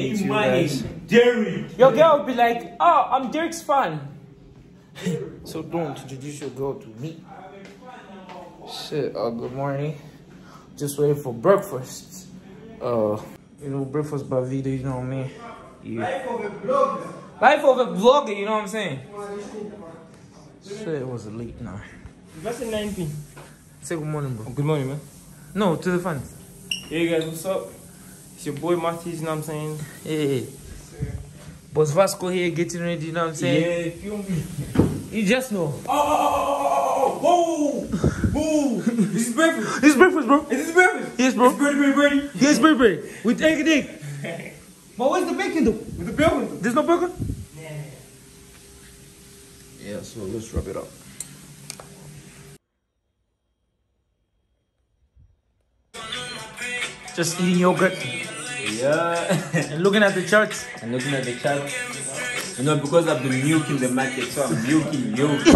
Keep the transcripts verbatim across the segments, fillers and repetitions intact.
meet you guys. Derek. Your girl will be like, oh, I'm Derek's fan. So don't introduce your girl to me. Shit, uh, good morning. Just waiting for breakfast. Uh, you know, breakfast by video, you know what I mean? Yeah. Life of a vlogger. Life of a vlogger, you know what I'm saying? Shit, it was late now. That's a nineteen. Say good morning, bro. Good morning, man. No, to the fans. Hey guys, what's up? It's your boy Matthews, you know what I'm saying? Hey. Boss Vasco here getting ready, you know what I'm saying? Yeah, feel me. You just know. Oh, oh, oh, oh, oh, whoa! Whoa! This is breakfast. It's breakfast, bro. Is this breakfast? Yes, bro. It's Brady, Brady, Brady. Yes, Brady, Brady. With egg and egg. But where's the bacon, though? With the bacon. There's no bacon? Yeah. Yeah, so let's rub it up. Just eating yogurt. Yeah. And looking at the charts. And looking at the chart. You know, because I've been milking the market, so I'm milking yogurt.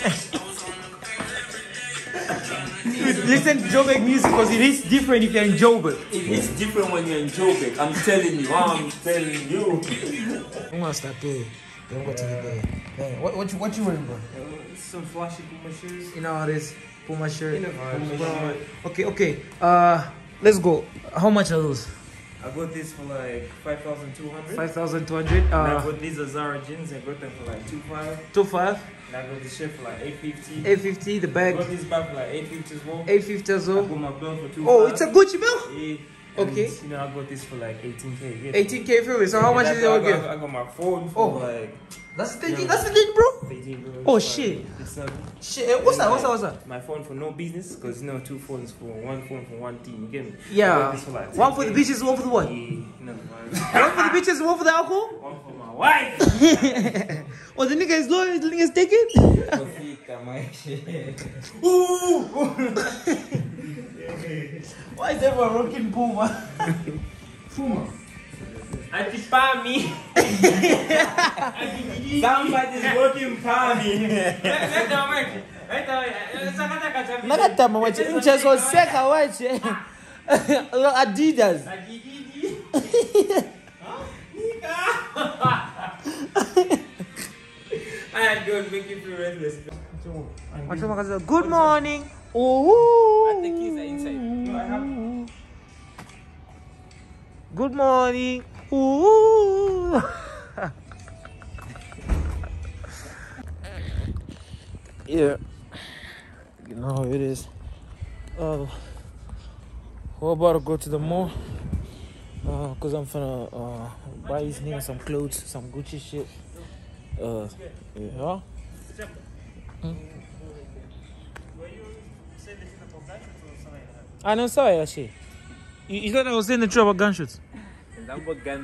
Listen to Joburg music because it is different if you're in Joburg. It's different when you're in Joburg. I'm telling you. I'm telling you. I'm gonna start there. Then we'll go to the day. Man, what, what, you, what you wearing, bro? Uh, some flashy Puma shoes. You know how it is. Puma shirt. You know how it is. Puma. Okay, okay. Uh, let's go. How much are those? I got this for like five thousand two hundred. five thousand two hundred. Uh, And I got these Zara jeans. I got them for like two five. two five. And I got this shirt for like eight fifty. eight fifty. The I bag. got this bag for like eight fifty as well. eight fifty as I well. got my belt for two. Oh, it's a Gucci belt. Yeah. Okay. And, you know, I got this for like eighteen K. Yeah. eighteen K for me. So how much I is it got, all I got, give? I got my phone for Oh. like That's the thing. Yeah. That's the thing, bro. eighteen bro. Oh, It's shit. Like, it's not, Shit. eh, What's that? What's that? What's that? my phone for no business, because you know two phones for one phone for one team. You get me? I got Yeah. this for like One for the ten K. bitches, one for the what? Yeah. No, man. One for the bitches, one for the alcohol? One for my wife. Oh, the nigga is loyal. The nigga is taking. Ooh. Why is everyone rocking Puma? Puma. Anti-Pami. Somebody's working Pami. Nakatama wache. Inchezo seka wache. Adidas. I don't make you feel restless. Good morning. Oh. And the keys are inside. No, I have. Good morning. Ooh. Yeah. You know how it is. Uh, we're about to go to the mall. Uh, cause I'm finna uh buy these niggas some clothes, some Gucci shit. Uh, yeah. Hmm? I know, sorry, actually. You, you thought I was saying the truth about gunshots? I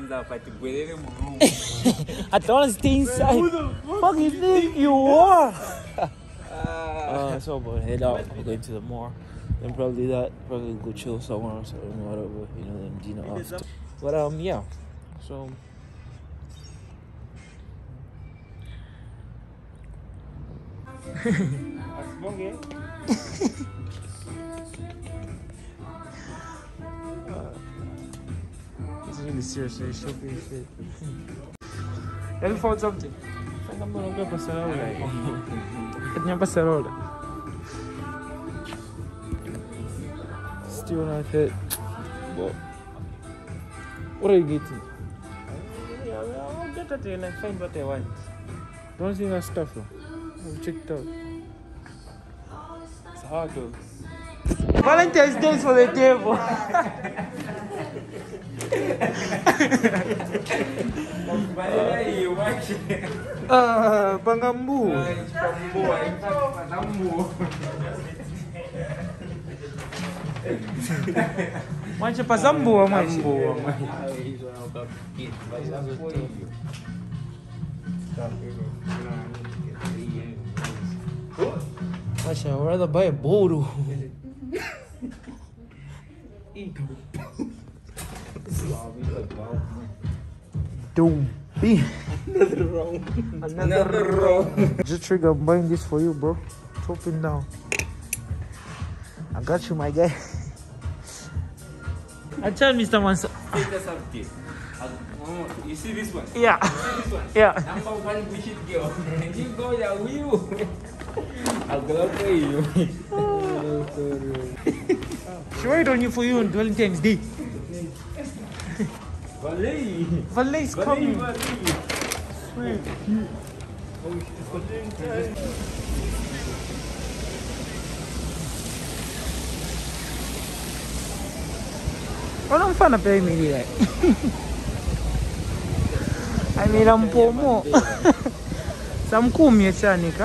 don't want to stay inside. Who the fuck you think you are? uh, so, but head out. We're going to the mall. Then probably that. Probably go chill somewhere or something, whatever. You know, then dinner after. But, um, yeah. So. It's really serious, so it should be shit. Have you found something? I'm gonna go Barcelona. I'm Barcelona. Still not hit. But what are you getting? I'll get that and I find what I want. Don't see that stuff though. I'll check it out. It's hard though. Valentine's Day is for the devil. Ah, Bangambu. Mancha pazambu wa mancha. Mancha, I'd rather buy a bodo. Don't be. Another wrong. Another wrong. Just trigger, I'm buying this for you, bro. Top it down. I got you, my guy. I tell Mister Mansa. Take us update. Oh, you see this one? Yeah. You see this one? Yeah. Number one bullshit girl. You go there, will you? I'll go for you. She wait on you for you on Valentine's Day. Valet. Valet is coming. Valet. Wala mfana pa Emily like. I mean I'm pomo. Samkumi chanika.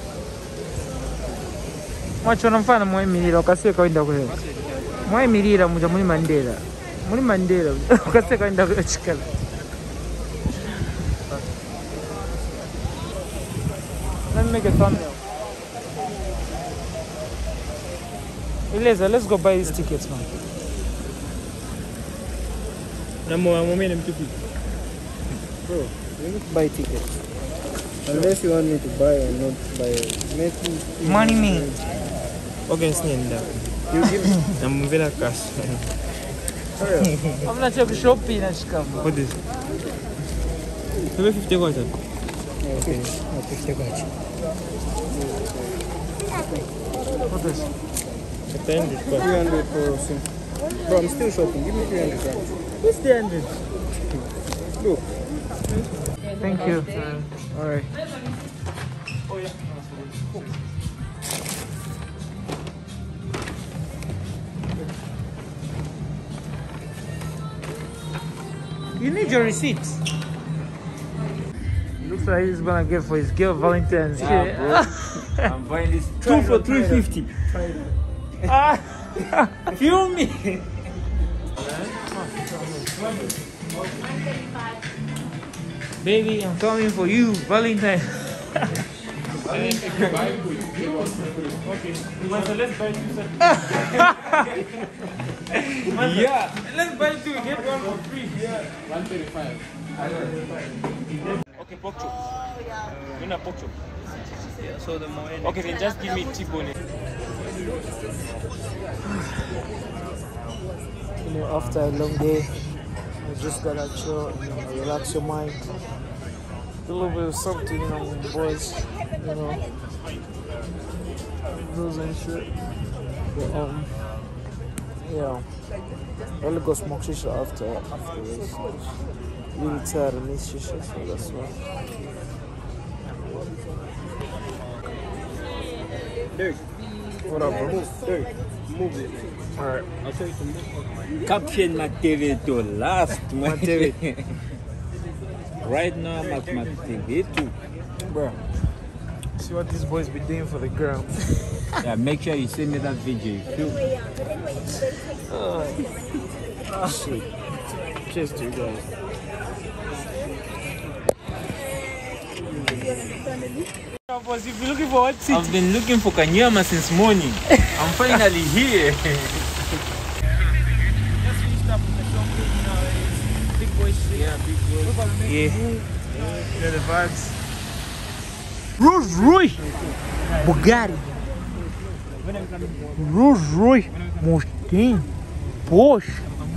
Mwacho mfana mwa Emily lokase kaenda kule. Mwa Emily la muja muri Mandela. Muri Mandela lokase kaenda kule chikala. Let me make a thumbnail. Eleza, let's go buy these tickets, man. I'm going to Bro, we need to buy tickets. Unless you want me to buy and not buy. Make me Money me. Okay, stand up. You give me. I'm very cash. I'm not sure if shopping na shikamba. What is? Maybe fifty kwacha. Okay, I'll fifty kwacha. What is? three hundred. three hundred for sim. Bro, I'm still shopping. Give me three hundred rand. What's the hundred? Look. Thank you. All right. Oh yeah. You need your receipt. Looks like he's gonna get for his girl Valentine's. Yeah, bro. I'm buying this two for three fifty. Ah, feel me. Baby, I'm coming for you, Valentine. Okay. So let's buy two. Yeah. Let's buy two, get one for free. Yeah. one thirty-five. Okay, pork chop. You know pork chop. Yeah, so the more. Okay, then just give me T-bone. You know, after a long day, you just gotta chill, you know, relax your mind. A little bit of something, you know, boys, you know, those and shit. But, um, yeah, I only go smoke shisha after, after this. Really tired of this shisha, so that's why. Derek. What up, bro? Derek, move it. Alright. I'll tell you to move. Caption my T V to last. My T V. Right now, I'm at my T V too. Bro, see what these boys be doing for the girl. Yeah, make sure you send me that video. You feel? Oh, shit. Cheers to you guys. Boss, if you're looking for what seat? I've been looking for Kanyama since morning. I'm finally here. Just finished up with the shopping, you know, it's big boy shit. Yeah, big boy. Yeah. You know the vibes. Rolls Royce, Bugatti, Rolls Royce, Mustang, Porsche.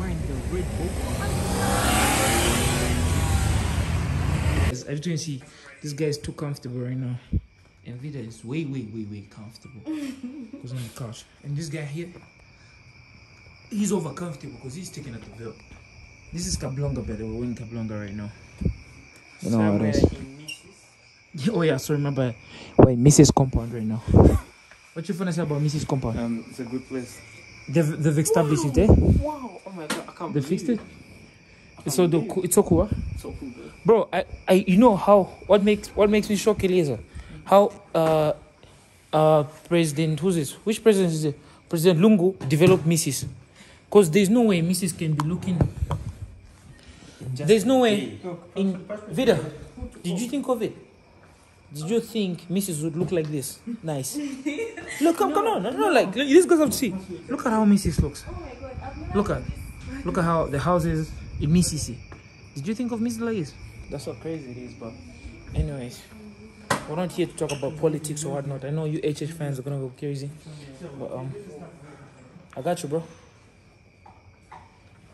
As you can see, this guy is too comfortable right now. And Vida is way, way, way, way comfortable. Because on the couch. And this guy here, he's over comfortable because he's taking out the belt. This is Kablonga, by the way. We're in Kablonga right now. You know how it is. Oh yeah, sorry, remember we're in Missus Compound right now. What you finna say about Missus Compound? Um, it's a good place. They've, they've established it, eh? Wow! Oh my god, I can't They believe fixed it? it. It's so, the, it's so cool, huh? So cool, bro. Bro, I, I, you know how, what makes, what makes me shocked, Eliezer? How, uh, uh, President, who's this? Which president is it? President Lungu developed Missus Because there's no way Missus can be looking, there's no way, in, Vida, did you think of it? Did you think Missus would look like this? Nice. Look, come, come on, no, no, like, these guys have to see. Look at how Missus looks. Look at, look at how the houses in Mississippi. Did you think of Missus like this? That's how crazy it is, but anyways, we're not here to talk about politics or whatnot. I know you H H fans are gonna go crazy, but um, I got you, bro.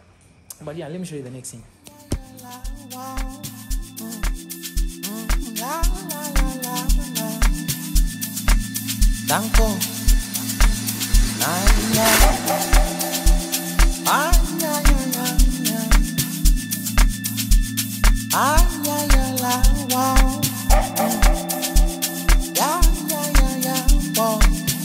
But yeah, let me show you the next thing. Danko, Nanya, Anya, Anya, Anya, Anya, la, wow, ya, ya, ya, ya, wow.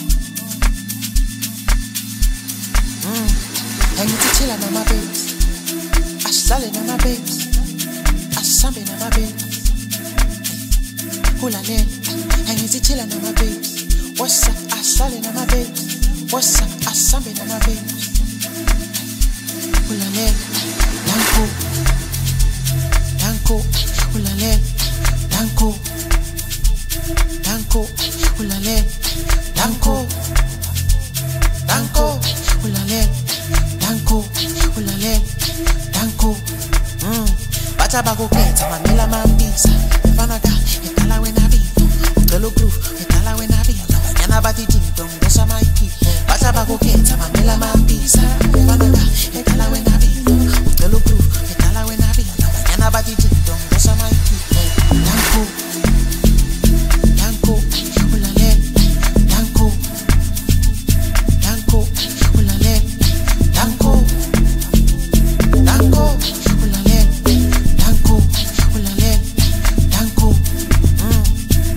Mm, and you chill on my babes, I salad on my babes, I sambe on my babes, hula nail, and you chill on my babes. What's up? I salad on my babes. What's up? I sambe on my babes. Ulale, danko, danko, ulale, danko, danko, ulale, danko, danko, ulale, danko, ulale, danko. Hmm. Bacha bago keta mamela mambisa. Fanaga, etala wena vivo. Utelo groove, etala wena vivo. Nabati dong, those are my people. Bata bago keta, mamela mambisa. Fanaga, etala wena vivo. Utelo groove, etala wena vivo. Nabati dong, those are my people. Danko, danko, ulale, danko, danko, ulale, danko, danko, ulale, danko, ulale, danko. Mm.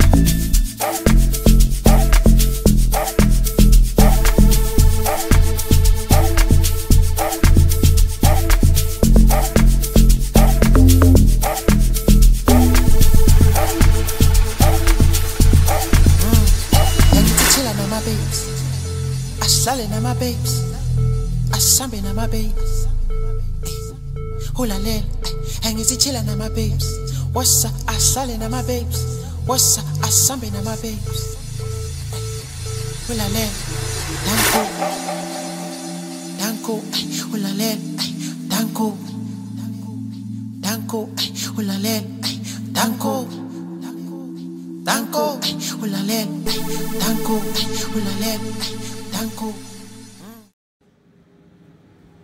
Salad na my babes, I sambe na my babes. Hula lel, hang is chillin' na my babes. What's up? I salad na my babes. What's up? I sambe na my babes. Hula lel, danko, danko, hula lel, danko, danko, hula lel, danko, danko, hula lel, danko, hula lel. Danko.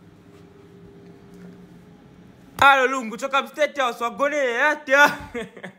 Hello, lungu, toka mstate house wagone hata.